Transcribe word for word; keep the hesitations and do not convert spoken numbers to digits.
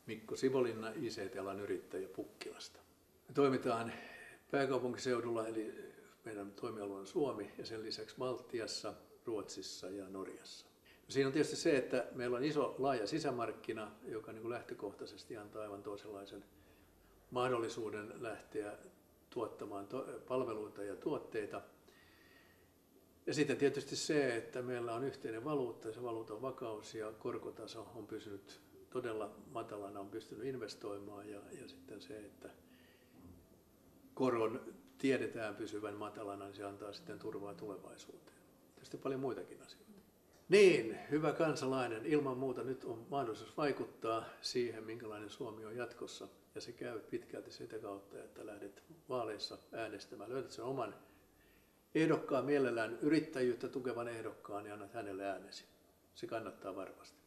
Mikko Sivolinna, I C T-alan yrittäjä Pukkilasta. Me toimitaan pääkaupunkiseudulla, eli meidän toimialue on Suomi ja sen lisäksi Baltiassa, Ruotsissa ja Norjassa. Siinä on tietysti se, että meillä on iso laaja sisämarkkina, joka niin kuin lähtökohtaisesti antaa aivan toisenlaisen mahdollisuuden lähteä tuottamaan palveluita ja tuotteita. Ja sitten tietysti se, että meillä on yhteinen valuutta ja se valuutan vakaus ja korkotaso on pysynyt todella matalana, on pystynyt investoimaan ja, ja sitten se, että koron tiedetään pysyvän matalana, niin se antaa sitten turvaa tulevaisuuteen. Tietysti paljon muitakin asioita. Niin, hyvä kansalainen, ilman muuta nyt on mahdollisuus vaikuttaa siihen, minkälainen Suomi on jatkossa. Ja se käy pitkälti sitä kautta, että lähdet vaaleissa äänestämään, löydät sen oman ehdokkaan, mielellään yrittäjyyttä tukevan ehdokkaan ja annat hänelle äänesi. Se kannattaa varmasti.